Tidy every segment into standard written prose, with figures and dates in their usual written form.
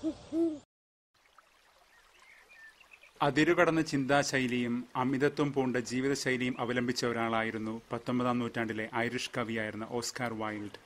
അതിരുകടന്ന ചിന്താശൈലിയും അമിതത്വം പൂണ്ട ജീവിതശൈലിയും അവലംബിച്ച ഒരാളായിരുന്നു 19-ാം നൂറ്റാണ്ടിലെ ഐറിഷ് കവിയായിരുന്ന ഓസ്കാർ വൈൽഡ്.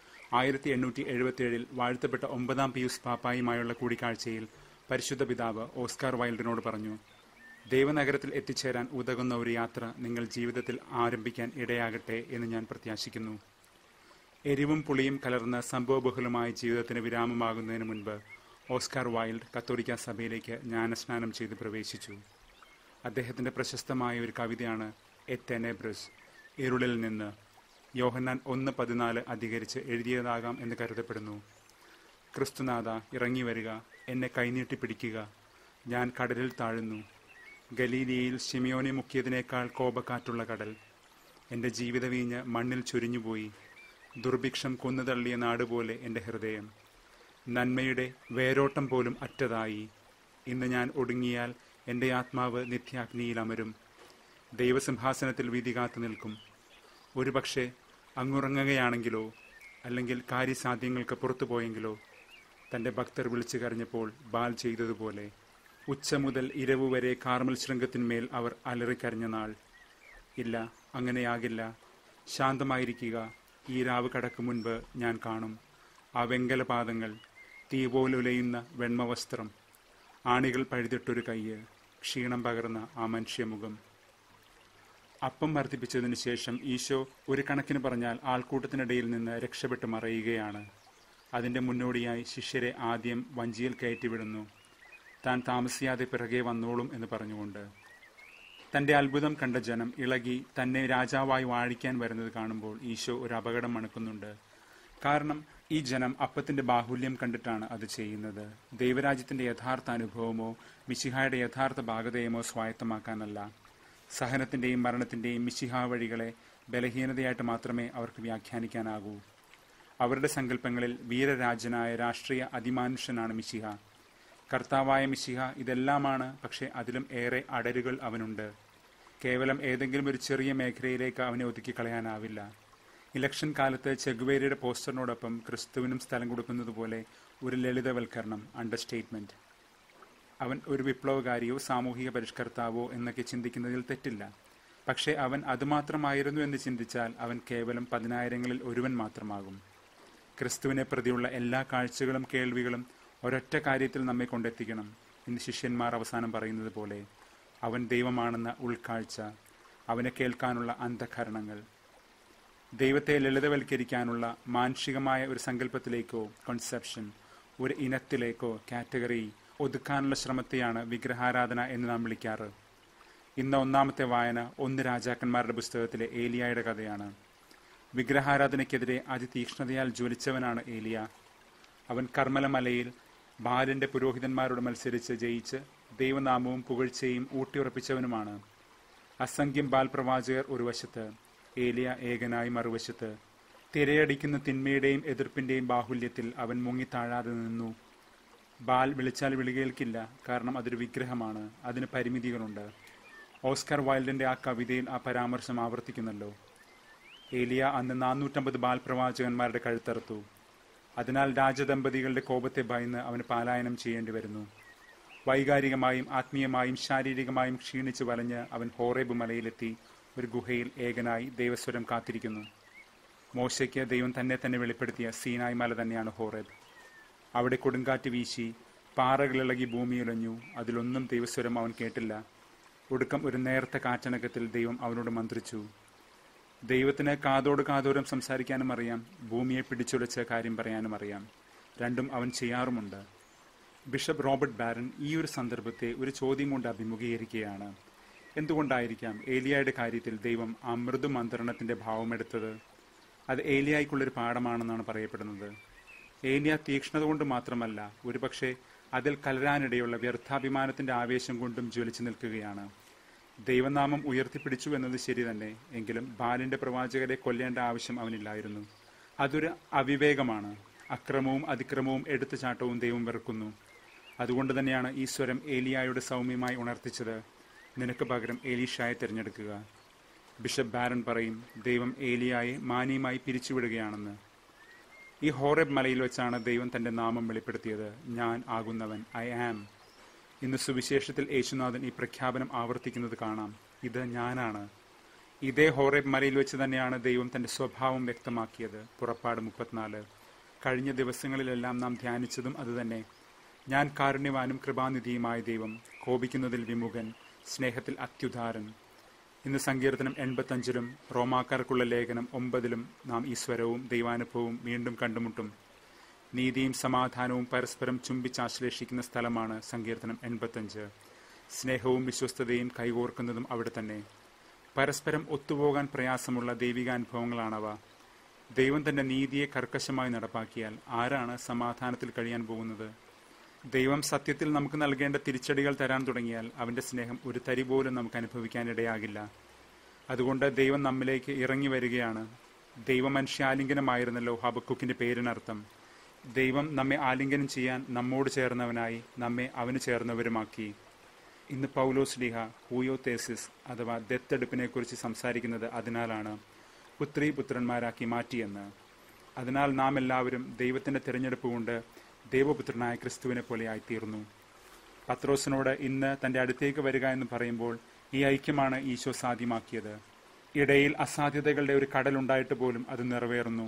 1877 വാഴ്ത്തപ്പെട്ട 9-ാം പിയൂസ് പാപ്പായുമായുള്ള കൂടിക്കാഴ്ചയിൽ പരിശുദ്ധ പിതാവ് ഓസ്കാർ വൈൽഡിനോട് പറഞ്ഞു, ദൈവനഗരത്തിൽ എത്തിച്ചേരാൻ ഉതകുന്ന ഒരു യാത്ര നിങ്ങൾ ജീവിതത്തിൽ ആരംഭിക്കാൻ ഇടയാകട്ടെ എന്ന് ഞാൻ പ്രത്യാശിക്കുന്നു. എരിവും പുളിയും കലർന്ന സംഭവബഹുലമായ ജീവിതത്തിന് വിരാമമാകുന്നതിന് മുൻപ് ഓസ്കാർ വൈൽഡ് കത്തോലിക്ക സഭയിലേക്ക് ജ്ഞാനസ്നാനം ചെയ്ത് പ്രവേശിച്ചു. അദ്ദേഹത്തിൻ്റെ പ്രശസ്തമായ ഒരു കവിതയാണ് എ ടെനെബ്രസ്, ഇരുളിൽ നിന്ന്. യോഹന്നാൻ 1:14 അധികരിച്ച് എഴുതിയതാകാം എന്ന് കരുതപ്പെടുന്നു. ക്രിസ്തുനാഥ, ഇറങ്ങി വരിക, എന്നെ കൈനീട്ടി പിടിക്കുക, ഞാൻ കടലിൽ താഴുന്നു. ഗലീലിയയിൽ ശിമിയോനെ മുക്കിയതിനേക്കാൾ കോപക്കാറ്റുള്ള കടൽ. എൻ്റെ ജീവിതവീഞ്ഞ് മണ്ണിൽ ചൊരിഞ്ഞുപോയി. ദുർഭിക്ഷം കൊന്നുതള്ളിയ നാടുപോലെ എൻ്റെ ഹൃദയം. നന്മയുടെ വേരോട്ടം പോലും അറ്റതായി. ഇന്ന് ഞാൻ ഒടുങ്ങിയാൽ എൻ്റെ ആത്മാവ് നിത്യാഗ്നിയിൽ അമരും. ദൈവസിംഹാസനത്തിൽ വിധി കാത്തു നിൽക്കും. ഒരുപക്ഷെ അങ്ങുറങ്ങുകയാണെങ്കിലോ, അല്ലെങ്കിൽ കാര്യസാധ്യങ്ങൾക്ക് പുറത്തു പോയെങ്കിലോ, തൻ്റെ ഭക്തർ വിളിച്ചു കരഞ്ഞപ്പോൾ ബാൽ ചെയ്തതുപോലെ. ഉച്ച മുതൽ ഇരവു വരെ കാർമൽ ശൃംഗത്തിന്മേൽ അവർ അലറിക്കരഞ്ഞ നാൾ. ഇല്ല, അങ്ങനെയാകില്ല. ശാന്തമായിരിക്കുക. ഈ രാവ് കടക്കും മുൻപ് ഞാൻ കാണും ആ വെങ്കല പാദങ്ങൾ, തീ പോലുലയുന്ന വെണ്മവസ്ത്രം, ആണികൾ പഴുതിട്ടൊരു കയ്യ്, ക്ഷീണം പകർന്ന ആ മനുഷ്യമുഖം. അപ്പം വർദ്ധിപ്പിച്ചതിനു ശേഷം ഈശോ ഒരു കണക്കിന് പറഞ്ഞാൽ ആൾക്കൂട്ടത്തിനിടയിൽ നിന്ന് രക്ഷപ്പെട്ട് മറയുകയാണ്. അതിൻ്റെ മുന്നോടിയായി ശിഷ്യരെ ആദ്യം വഞ്ചിയിൽ കയറ്റിവിടുന്നു. താൻ താമസിയാതെ പിറകെ വന്നോളും എന്ന് പറഞ്ഞുകൊണ്ട്. തൻ്റെ അത്ഭുതം കണ്ട ജനം ഇളകി തന്നെ രാജാവായി വാഴിക്കാൻ വരുന്നത് കാണുമ്പോൾ ഈശോ ഒരു അപകടം മണക്കുന്നുണ്ട്. കാരണം ഈ ജനം അപ്പത്തിൻ്റെ ബാഹുല്യം കണ്ടിട്ടാണ് അത് ചെയ്യുന്നത്. ദൈവരാജ്യത്തിൻ്റെ യഥാർത്ഥ അനുഭവമോ മിശിഹായുടെ യഥാർത്ഥ ഭാഗതയമോ സ്വായത്തമാക്കാനല്ല. സഹനത്തിൻ്റെയും മരണത്തിൻ്റെയും മിശിഹാ വഴികളെ ബലഹീനതയായിട്ട് മാത്രമേ അവർക്ക് വ്യാഖ്യാനിക്കാനാകൂ. അവരുടെ സങ്കല്പങ്ങളിൽ വീരരാജനായ രാഷ്ട്രീയ അതിമാനുഷ്യനാണ് മിശിഹ. കർത്താവായ മിശിഹ ഇതെല്ലാമാണ്, പക്ഷേ അതിലും ഏറെ അടരുകൾ അവനുണ്ട്. കേവലം ഏതെങ്കിലും ഒരു ചെറിയ മേഖലയിലേക്ക് അവനെ ഒതുക്കിക്കളയാനാവില്ല. ഇലക്ഷൻ കാലത്ത് ചെഗുവേരയുടെ പോസ്റ്ററിനോടൊപ്പം ക്രിസ്തുവിനും സ്ഥലം കൊടുക്കുന്നത് പോലെ ഒരു ലളിതവൽക്കരണം, അണ്ടർസ്റ്റേറ്റ്മെൻറ്റ്. അവൻ ഒരു വിപ്ലവകാരിയോ സാമൂഹിക പരിഷ്കർത്താവോ എന്നൊക്കെ ചിന്തിക്കുന്നതിൽ തെറ്റില്ല. പക്ഷേ അവൻ അതുമാത്രമായിരുന്നു എന്ന് ചിന്തിച്ചാൽ അവൻ കേവലം 10,000-ങ്ങളിൽ ഒരുവൻ മാത്രമാകും. ക്രിസ്തുവിനെ പ്രതിയുള്ള എല്ലാ കാഴ്ചകളും കേൾവികളും ഒരൊറ്റ കാര്യത്തിൽ നമ്മെ കൊണ്ടെത്തിക്കണം. ഇന്ന് ശിഷ്യന്മാർ അവസാനം പറയുന്നത് പോലെ, അവൻ ദൈവമാണെന്ന ഉൾക്കാഴ്ച, അവനെ കേൾക്കാനുള്ള അന്ധകരണങ്ങൾ. ദൈവത്തെ ലളിതവൽക്കരിക്കാനുള്ള മാനുഷികമായ ഒരു സങ്കല്പത്തിലേക്കോ കോൺസെപ്ഷൻ, ഒരു ഇനത്തിലേക്കോ കാറ്റഗറി ഒതുക്കാനുള്ള ശ്രമത്തെയാണ് വിഗ്രഹാരാധന എന്ന് നാം വിളിക്കാറ്. ഇന്ന് ഒന്നാമത്തെ വായന 1 രാജാക്കന്മാരുടെ പുസ്തകത്തിലെ ഏലിയായുടെ കഥയാണ്. വിഗ്രഹാരാധനയ്ക്കെതിരെ അതിതീക്ഷ്ണതയാൽ ജ്വലിച്ചവനാണ് ഏലിയ. അവൻ കർമ്മലമലയിൽ ബാലിൻ്റെ പുരോഹിതന്മാരോട് മത്സരിച്ച് ജയിച്ച് ദൈവനാമവും പുകഴ്ചയും ഊട്ടിയുറപ്പിച്ചവനുമാണ്. അസംഖ്യം ബാൽ പ്രവാചകർ ഒരു വശത്ത്, ഏലിയ ഏകനായി മറുവശത്ത്. തിരയടിക്കുന്ന തിന്മയുടെയും എതിർപ്പിൻ്റെയും ബാഹുല്യത്തിൽ അവൻ മുങ്ങിത്താഴാതെ നിന്നു. ബാൽ വിളിച്ചാൽ വിളികേൽക്കില്ല, കാരണം അതൊരു വിഗ്രഹമാണ്, അതിന് പരിമിതികളുണ്ട്. ഓസ്കാർ വൈൽഡിൻ്റെ ആ കവിതയിൽ ആ പരാമർശം ആവർത്തിക്കുന്നല്ലോ. ഏലിയ അന്ന് 450 ബാൽ പ്രവാചകന്മാരുടെ കഴുത്തറുത്തു. അതിനാൽ രാജദമ്പതികളുടെ കോപത്തെ ഭയന്ന് അവന് പലായനം ചെയ്യേണ്ടി വരുന്നു. വൈകാരികമായും ആത്മീയമായും ശാരീരികമായും ക്ഷീണിച്ചു വലഞ്ഞ് അവൻ ഹോറേബ് മലയിലെത്തി ഒരു ഗുഹയിൽ ഏകനായി ദൈവസ്വരം കാത്തിരിക്കുന്നു. മോശയ്ക്ക് ദൈവം തന്നെ വെളിപ്പെടുത്തിയ സീനായ് മല തന്നെയാണ് ഹോറേബ്. അവിടെ കൊടുങ്കാറ്റ് വീശി, പാറകളിളകി ഭൂമിയുലഞ്ഞു. അതിലൊന്നും ദൈവസ്വരം അവൻ കേട്ടില്ല. ഒടുക്കം ഒരു നേർത്ത കാറ്റണക്കത്തിൽ ദൈവം അവനോട് മന്ത്രിച്ചു. ദൈവത്തിന് കാതോട് കാതോരം സംസാരിക്കാനും അറിയാം, ഭൂമിയെ പിടിച്ചുലച്ച കാര്യം പറയാനും അറിയാം. രണ്ടും അവൻ ചെയ്യാറുമുണ്ട്. ബിഷപ്പ് റോബർട്ട് ബാരൻ ഈ ഒരു സന്ദർഭത്തെ ഒരു ചോദ്യം കൊണ്ട് അഭിമുഖീകരിക്കുകയാണ്. എന്തുകൊണ്ടായിരിക്കാം ഏലിയായുടെ കാര്യത്തിൽ ദൈവം ആ മൃദു മന്ത്രണത്തിൻ്റെ ഭാവമെടുത്തത്? അത് ഏലിയായ്ക്കുള്ളൊരു പാഠമാണെന്നാണ് പറയപ്പെടുന്നത്. ഏലിയ തീക്ഷ്ണത കൊണ്ട് മാത്രമല്ല, ഒരുപക്ഷെ അതിൽ കലരാനിടയുള്ള വ്യർത്ഥാഭിമാനത്തിൻ്റെ ആവേശം കൊണ്ടും ജ്വലിച്ചു നിൽക്കുകയാണ്. ദൈവനാമം ഉയർത്തിപ്പിടിച്ചു എന്നത് ശരി തന്നെ, എങ്കിലും ബാലിൻ്റെ പ്രവാചകരെ കൊല്ലേണ്ട ആവശ്യം അവനില്ലായിരുന്നു. അതൊരു അവിവേകമാണ്. അക്രമവും അതിക്രമവും എടുത്തുചാട്ടവും ദൈവം വെറുക്കുന്നു. അതുകൊണ്ട് തന്നെയാണ് ഈ സ്വരം ഏലിയായുടെ സൗമ്യമായി ഉണർത്തിച്ചത്, നിനക്ക് പകരം ഏലീഷായെ തിരഞ്ഞെടുക്കുക. ബിഷപ്പ് ബാരൻ പറയും, ദൈവം ഏലിയായെ മാന്യമായി പിരിച്ചുവിടുകയാണെന്ന്. ഈ ഹോറേബ് മലയിൽ വെച്ചാണ് ദൈവം തന്റെ നാമം വെളിപ്പെടുത്തിയത്. ഞാൻ ആകുന്നവൻ, ഐ ആം. ഇന്ന് സുവിശേഷത്തിൽ യേശുനാഥൻ ഈ പ്രഖ്യാപനം ആവർത്തിക്കുന്നത് കാണാം. ഇത് ഞാനാണ്. ഇതേ ഹോറേബ് മലയിൽ വെച്ച് തന്നെയാണ് ദൈവം തന്റെ സ്വഭാവം വ്യക്തമാക്കിയത്. പുറപ്പാട് 34. കഴിഞ്ഞ ദിവസങ്ങളിലെല്ലാം നാം ധ്യാനിച്ചതും അതുതന്നെ. ഞാൻ കാരുണ്യവാനും കൃപാനിധിയുമായ ദൈവം, കോപിക്കുന്നതിൽ വിമുഖൻ, സ്നേഹത്തിൽ അത്യുദാരൻ. ഇന്ന് സങ്കീർത്തനം 85-ലും റോമാക്കാർക്കുള്ള ലേഖനം 9-ലും നാം ഈ സ്വരവും ദൈവാനുഭവവും വീണ്ടും കണ്ടുമുട്ടും. നീതിയും സമാധാനവും പരസ്പരം ചുംബിച്ചാശ്ലേഷിക്കുന്ന സ്ഥലമാണ് സങ്കീർത്തനം 85. സ്നേഹവും വിശ്വസ്തതയും കൈകോർക്കുന്നതും അവിടെ തന്നെ. പരസ്പരം ഒത്തുപോകാൻ പ്രയാസമുള്ള ദൈവികാനുഭവങ്ങളാണവ. ദൈവം തന്റെ നീതിയെ കർക്കശമായി നടപ്പാക്കിയാൽ ആരാണ് സമാധാനത്തിൽ കഴിയാൻ പോകുന്നത്? ദൈവം സത്യത്തിൽ നമുക്ക് നൽകേണ്ട തിരിച്ചടികൾ തരാൻ തുടങ്ങിയാൽ അവന്റെ സ്നേഹം ഒരു തരി പോലും നമുക്ക് അനുഭവിക്കാനിടയാകില്ല. അതുകൊണ്ട് ദൈവം നമ്മിലേക്ക് ഇറങ്ങി വരികയാണ്. ദൈവമനുഷ്യാലിംഗനമായിരുന്നല്ലോ ഹബക്കുക്കിന്റെ പേരിനർത്ഥം. ദൈവം നമ്മെ ആലിംഗനം ചെയ്യാൻ നമ്മോട് ചേർന്നവനായി നമ്മെ അവന് ചേർന്നവരുമാക്കി. ഇന്ന് പൗലോസ്ലീഹ ഹൂയോതേസിസ് അഥവാ ദത്തെടുപ്പിനെക്കുറിച്ച് സംസാരിക്കുന്നത് അതിനാലാണ്. പുത്രീ പുത്രന്മാരാക്കി മാറ്റിയെന്ന്. അതിനാൽ നാം എല്ലാവരും ദൈവത്തിന്റെ തിരഞ്ഞെടുപ്പ് കൊണ്ട് ദൈവപുത്രനായ ക്രിസ്തുവിനെ പോലെ ആയിത്തീർന്നു. പത്രോസിനോട് ഇന്ന് തന്റെ അടുത്തേക്ക് വരിക എന്ന് പറയുമ്പോൾ ഈ ഐക്യമാണ് ഈശോ സാധ്യമാക്കിയത്. ഇടയിൽ അസാധ്യതകളുടെ ഒരു കടലുണ്ടായിട്ട് പോലും അത് നിറവേറുന്നു.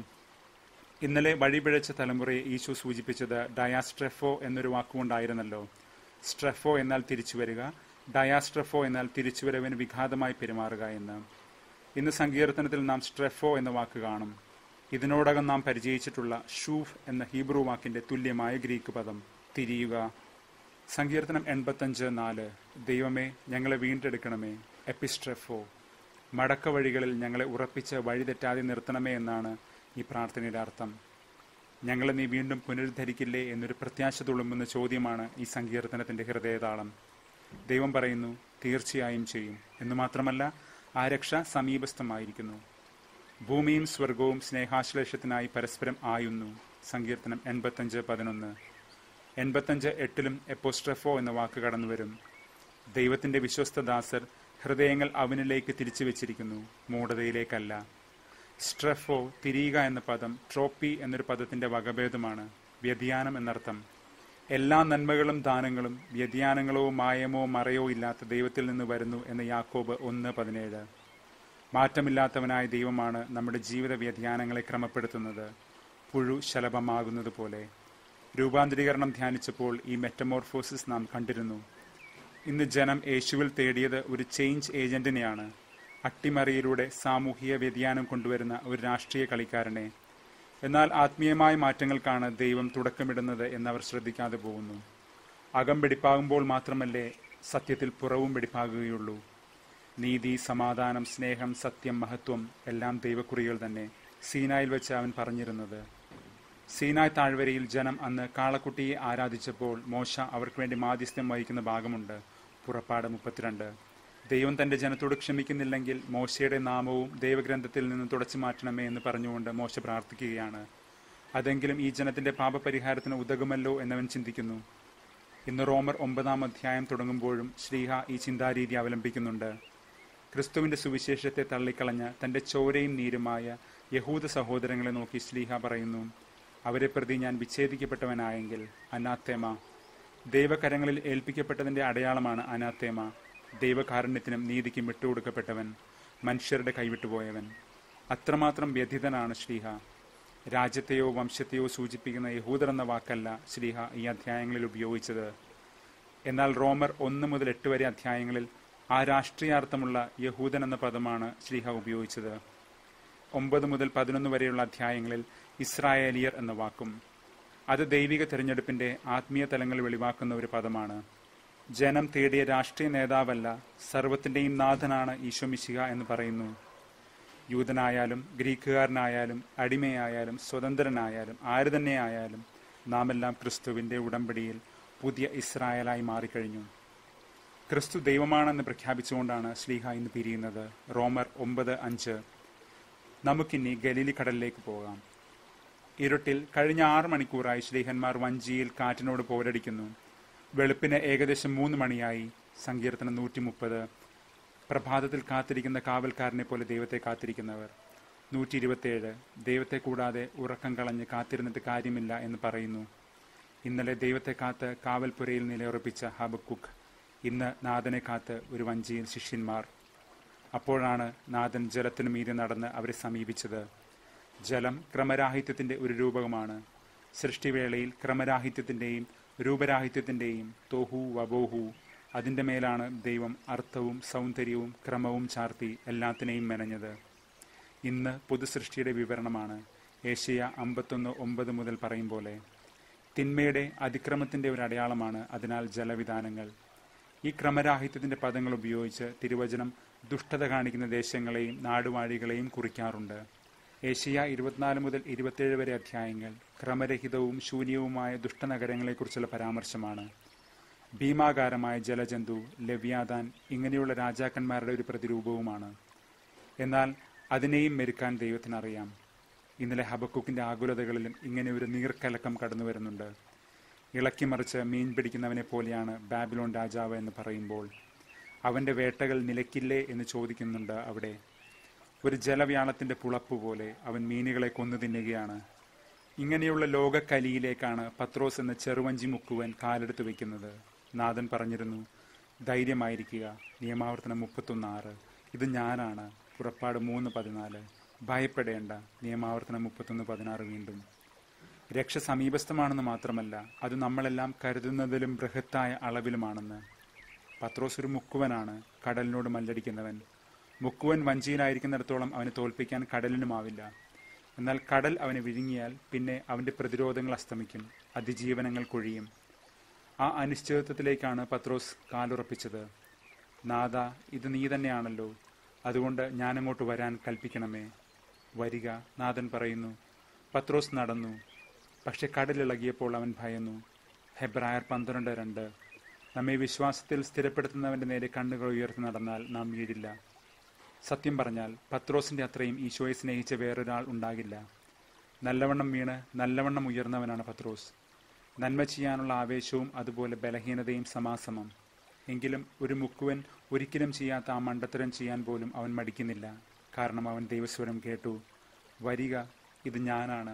ഇന്നലെ വഴിപിഴച്ച തലമുറയെ ഈശോ സൂചിപ്പിച്ചത് ഡയാസ്ട്രെഫോ എന്നൊരു വാക്കുകൊണ്ടായിരുന്നല്ലോ. സ്ട്രെഫോ എന്നാൽ തിരിച്ചുവരിക, ഡയാസ്ട്രെഫോ എന്നാൽ തിരിച്ചുവരവിന് വിഘാതമായി പെരുമാറുക എന്ന്. ഇന്ന് സങ്കീർത്തനത്തിൽ നാം സ്ട്രെഫോ എന്ന വാക്ക് കാണും. ഇതിനോടകം നാം പരിചയിച്ചിട്ടുള്ള ഷൂഫ് എന്ന ഹീബ്രു വാക്കിന്റെ തുല്യമായ ഗ്രീക്ക് പദം തിരിയുക. സങ്കീർത്തനം 85:4 ദൈവമേ ഞങ്ങളെ വീണ്ടെടുക്കണമേ, എപ്പിസ്ട്രെഫോ. മടക്ക വഴികളിൽ ഞങ്ങളെ ഉറപ്പിച്ച് വഴിതെറ്റാതെ നിർത്തണമേ എന്നാണ് ഈ പ്രാർത്ഥനയുടെ അർത്ഥം. ഞങ്ങളെ നീ വീണ്ടും പുനരുദ്ധരിക്കില്ലേ എന്നൊരു പ്രത്യാശ തുളുമ്പുന്ന ചോദ്യമാണ് ഈ സങ്കീർത്തനത്തിന്റെ ഹൃദയതാളം. ദൈവം പറയുന്നു, തീർച്ചയായും ചെയ്യും എന്ന് മാത്രമല്ല, ആ രക്ഷ സമീപസ്ഥമായിരിക്കുന്നു. ഭൂമിയും സ്വർഗവും സ്നേഹാശ്ലേഷത്തിനായി പരസ്പരം ആയുന്നു. സങ്കീർത്തനം 85:11. 85:8 എപ്പോസ്ട്രഫോ എന്ന വാക്ക് കടന്നുവരും. ദൈവത്തിന്റെ വിശ്വസ്തദാസർ ഹൃദയങ്ങൾ അവനിലേക്ക് തിരിച്ചു വെച്ചിരിക്കുന്നു, മൂഢതയിലേക്കല്ല. സ്ട്രെഫോ തിരിയുക എന്ന പദം ട്രോപ്പി എന്നൊരു പദത്തിന്റെ വകഭേദമാണ്. വ്യതിയാനം എന്നർത്ഥം. എല്ലാ നന്മകളും ദാനങ്ങളും വ്യതിയാനങ്ങളോ മായമോ മറയോ ഇല്ലാത്ത ദൈവത്തിൽ നിന്ന് വരുന്നു എന്ന് യാക്കോബ് 1:17. മാറ്റമില്ലാത്തവനായ ദൈവമാണ് നമ്മുടെ ജീവിത വ്യതിയാനങ്ങളെ ക്രമപ്പെടുത്തുന്നത്, പുഴു ശലഭമാകുന്നത് പോലെ. രൂപാന്തരീകരണം ധ്യാനിച്ചപ്പോൾ ഈ മെറ്റമോർഫോസിസ് നാം കണ്ടിരുന്നു. ഇന്ന് ജനം യേശുവിൽ തേടിയത് ഒരു ചേഞ്ച് ഏജന്റിനെയാണ്. അട്ടിമറിയിലൂടെ സാമൂഹിക വ്യതിയാനം കൊണ്ടുവരുന്ന ഒരു രാഷ്ട്രീയ കളിക്കാരനെ. എന്നാൽ ആത്മീയമായ മാറ്റങ്ങൾക്കാണ് ദൈവം തുടക്കമിടുന്നത് എന്നവർ ശ്രദ്ധിക്കാതെ പോകുന്നു. അകം വെടിപ്പാകുമ്പോൾ മാത്രമല്ലേ സത്യത്തിൽ പുറവും വെടിപ്പാകുകയുള്ളൂ. നീതി, സമാധാനം, സ്നേഹം, സത്യം, മഹത്വം എല്ലാം ദൈവക്കുറികൾ തന്നെ. സീനായിൽ വെച്ച് അവൻ പറഞ്ഞിരുന്നത്. സീനായ് താഴ്വരയിൽ ജനം അന്ന് കാളക്കുട്ടിയെ ആരാധിച്ചപ്പോൾ മോശ അവർക്ക് വേണ്ടി മാധ്യസ്ഥ്യം വഹിക്കുന്ന ഭാഗമുണ്ട്. പുറപ്പാട് 32. ദൈവം തന്റെ ജനത്തോട് ക്ഷമിക്കുന്നില്ലെങ്കിൽ മോശയുടെ നാമവും ദൈവഗ്രന്ഥത്തിൽ നിന്ന് തുടച്ചു മാറ്റണമേ എന്ന് പറഞ്ഞുകൊണ്ട് മോശ പ്രാർത്ഥിക്കുകയാണ്. അതെങ്കിലും ഈ ജനത്തിന്റെ പാപപരിഹാരത്തിന് ഉതകുമല്ലോ എന്നവൻ ചിന്തിക്കുന്നു. ഇന്ന് റോമർ 9 തുടങ്ങുമ്പോഴും ശ്ലീഹ ഈ ചിന്താരീതി അവലംബിക്കുന്നുണ്ട്. ക്രിസ്തുവിന്റെ സുവിശേഷത്തെ തള്ളിക്കളഞ്ഞ് തന്റെ ചോരയും നീരുമായ യഹൂദ സഹോദരങ്ങളെ നോക്കി ശ്ലീഹ പറയുന്നു, അവരെ പ്രതി ഞാൻ വിച്ഛേദിക്കപ്പെട്ടവനായെങ്കിൽ അനാത്തേമ. ദൈവകരങ്ങളിൽ ഏൽപ്പിക്കപ്പെട്ടതിന്റെ അടയാളമാണ് അനാത്തേമ. ദൈവകാരുണ്യത്തിനും നീതിക്കും വിട്ടുകൊടുക്കപ്പെട്ടവൻ, മനുഷ്യരുടെ കൈവിട്ടുപോയവൻ. അത്രമാത്രം വ്യഥിതനാണ് ശ്ലീഹ. രാജ്യത്തെയോ വംശത്തെയോ സൂചിപ്പിക്കുന്ന യഹൂദർ എന്ന വാക്കല്ല ശ്ലീഹ ഈ അധ്യായങ്ങളിൽ ഉപയോഗിച്ചത്. എന്നാൽ റോമർ 1 മുതൽ 8 വരെ അധ്യായങ്ങളിൽ ആ രാഷ്ട്രീയാർത്ഥമുള്ള യഹൂദൻ എന്ന പദമാണ് ശ്ലീഹ ഉപയോഗിച്ചത്. 9 മുതൽ 11 വരെയുള്ള അധ്യായങ്ങളിൽ ഇസ്രായേലിയർ എന്ന വാക്കും. അത് ദൈവിക തിരഞ്ഞെടുപ്പിന്റെ ആത്മീയ തലങ്ങൾ വെളിവാക്കുന്ന ഒരു പദമാണ്. ജനം തേടിയ രാഷ്ട്രീയ നേതാവല്ല, സർവത്തിന്റെയും നാഥനാണ് ഈശോ മിശിഹ എന്ന് പറയുന്നു. യൂതനായാലും ഗ്രീക്കുകാരനായാലും അടിമയായാലും സ്വതന്ത്രനായാലും ആര് തന്നെയായാലും നാമെല്ലാം ക്രിസ്തുവിന്റെ ഉടമ്പടിയിൽ പുതിയ ഇസ്രായേലായി മാറിക്കഴിഞ്ഞു. ക്രിസ്തു ദൈവമാണെന്ന് പ്രഖ്യാപിച്ചുകൊണ്ടാണ് ശ്ലീഹ ഇന്ന് പിരിയുന്നത്. റോമർ 9:5. നമുക്കിനി ഗലീലി കടലിലേക്ക് പോകാം. ഇരുട്ടിൽ കഴിഞ്ഞ 6 മണിക്കൂറായി ശ്ലീഹന്മാർ വഞ്ചിയിൽ കാറ്റിനോട് പോരടിക്കുന്നു. വെളുപ്പിന് ഏകദേശം 3 മണിയായി. സങ്കീർത്തനം 130. പ്രഭാതത്തിൽ കാത്തിരിക്കുന്ന കാവൽക്കാരനെ പോലെ ദൈവത്തെ കാത്തിരിക്കുന്നവർ. 127 ദൈവത്തെ കൂടാതെ ഉറക്കം കളഞ്ഞ് കാത്തിരുന്നിട്ട് കാര്യമില്ല എന്ന് പറയുന്നു. ഇന്നലെ ദൈവത്തെ കാത്ത് കാവൽപ്പുരയിൽ നിലയുറപ്പിച്ച ഹബക്കുക്ക്, ഇന്ന് നാഥനെ കാത്ത് ഒരു വഞ്ചിയിൽ ശിഷ്യന്മാർ. അപ്പോഴാണ് നാഥൻ ജലത്തിനു മീതെ നടന്ന് അവരെ സമീപിച്ചത്. ജലം ക്രമരാഹിത്യത്തിന്റെ ഒരു രൂപകമാണ്. സൃഷ്ടിവേളയിൽ ക്രമരാഹിത്യത്തിന്റെയും രൂപരാഹിത്യത്തിന്റെയും തോഹു വബോഹു, അതിന്റെ മേലാണ് ദൈവം അർത്ഥവും സൗന്ദര്യവും ക്രമവും ചാർത്തി എല്ലാത്തിനെയും മെനഞ്ഞത്. ഇന്ന് പുതുസൃഷ്ടിയുടെ വിവരണമാണ്. ഏഷ്യ 51:9 മുതൽ പറയും പോലെ തിന്മയുടെ അതിക്രമത്തിന്റെ ഒരു അടയാളമാണ് അതിനാൽ ജലവിധാനങ്ങൾ. ഈ ക്രമരാഹിത്യത്തിന്റെ പദങ്ങൾ ഉപയോഗിച്ച് തിരുവചനം ദുഷ്ടത കാണിക്കുന്ന ദേശങ്ങളെയും നാടുവാഴികളെയും കുറിക്കാറുണ്ട്. ഏഷ്യ 24 മുതൽ 27 വരെ അധ്യായങ്ങൾ ക്രമരഹിതവും ശൂന്യവുമായ ദുഷ്ടനഗരങ്ങളെക്കുറിച്ചുള്ള പരാമർശമാണ്. ഭീമാകാരമായ ജലജന്തു ലവ്യാതാൻ ഇങ്ങനെയുള്ള രാജാക്കന്മാരുടെ ഒരു പ്രതിരൂപവുമാണ്. എന്നാൽ അതിനെയും മെരുക്കാൻ ദൈവത്തിനറിയാം. ഇന്നലെ ഹബക്കുക്കിന്റെ ആകുലതകളിലും ഇങ്ങനെ ഒരു നീർക്കലക്കം കടന്നു വരുന്നുണ്ട്. ഇളക്കിമറിച്ച് മീൻ പിടിക്കുന്നവനെ പോലെയാണ് ബാബിലോൺ രാജാവ് എന്ന് പറയുമ്പോൾ അവന്റെ വേട്ടകൾ നിലയ്ക്കില്ലേ എന്ന് ചോദിക്കുന്നുണ്ട്. അവിടെ ഒരു ജലവ്യാളത്തിന്റെ പുളപ്പ് പോലെ അവൻ മീനുകളെ കൊന്നു തിന്നുകയാണ്. ഇങ്ങനെയുള്ള ലോകക്കലിയിലേക്കാണ് പത്രോസ് എന്ന ചെറുവഞ്ചി മുക്കുവൻ കാലെടുത്ത് വെക്കുന്നത്. നാഥൻ പറഞ്ഞിരുന്നു, ധൈര്യമായിരിക്കുക. നിയമാവർത്തനം 31:6. ഇത് ഞാനാണ്. പുറപ്പാട് 3:14. ഭയപ്പെടേണ്ട. നിയമാവർത്തനം 31:16. വീണ്ടും രക്ഷ സമീപസ്ഥമാണെന്ന് മാത്രമല്ല, അത് നമ്മളെല്ലാം കരുതുന്നതിലും ബൃഹത്തായ അളവിലുമാണെന്ന്. പത്രോസ് ഒരു മുക്കുവനാണ്, കടലിനോട് മല്ലടിക്കുന്നവൻ. മുക്കുവൻ വഞ്ചിയിലായിരിക്കുന്നിടത്തോളം അവനെ തോൽപ്പിക്കാൻ കടലിനുമാവില്ല. എന്നാൽ കടൽ അവനെ വിഴുങ്ങിയാൽ പിന്നെ അവന്റെ പ്രതിരോധങ്ങൾ അസ്തമിക്കും, അതിജീവനങ്ങൾ കൊഴിയും. ആ അനിശ്ചിതത്വത്തിലേക്കാണ് പത്രോസ് കാലുറപ്പിച്ചത്. നാഥ, ഇത് നീ തന്നെയാണല്ലോ, അതുകൊണ്ട് ഞാനങ്ങോട്ട് വരാൻ കൽപ്പിക്കണമേ. വരിക, നാഥൻ പറയുന്നു. പത്രോസ് നടന്നു. പക്ഷെ കടലിളകിയപ്പോൾ അവൻ ഭയന്നു. ഹെബ്രായർ 12:2. നമ്മെ വിശ്വാസത്തിൽ സ്ഥിരപ്പെടുത്തുന്നവന്റെ നേരെ കണ്ണുകൾ ഉയർത്തി നടന്നാൽ നാം വീഴില്ല. സത്യം പറഞ്ഞാൽ പത്രോസിന്റെ അത്രയും ഈശോയെ സ്നേഹിച്ച വേറൊരാൾ ഉണ്ടാകില്ല. നല്ലവണ്ണം വീണ് നല്ലവണ്ണം ഉയർന്നവനാണ് പത്രോസ്. നന്മ ചെയ്യാനുള്ള ആവേശവും അതുപോലെ ബലഹീനതയും സമാസമം. എങ്കിലും ഒരു മുക്കുവൻ ഒരിക്കലും ചെയ്യാത്ത ആ മണ്ടത്തരം ചെയ്യാൻ പോലും അവൻ മടിക്കുന്നില്ല. കാരണം അവൻ ദൈവസ്വരം കേട്ടു. വരിക, ഇത് ഞാനാണ്,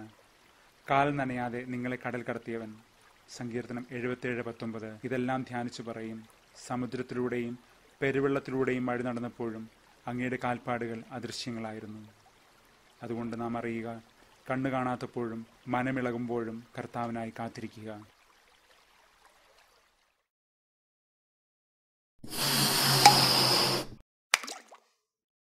കാൽ നനയാതെ നിങ്ങളെ കടൽ കടത്തിയവൻ. സങ്കീർത്തനം 77:19. ഇതെല്ലാം ധ്യാനിച്ചു പറയും. സമുദ്രത്തിലൂടെയും പെരുവെള്ളത്തിലൂടെയും വഴി നടന്നപ്പോഴും അങ്ങയുടെ കാൽപ്പാടുകൾ അദൃശ്യങ്ങളായിരുന്നു. അതുകൊണ്ട് നാം അറിയുക, കണ്ണു കാണാത്തപ്പോഴും മനമിളകുമ്പോഴും കർത്താവിനായി കാത്തിരിക്കുക.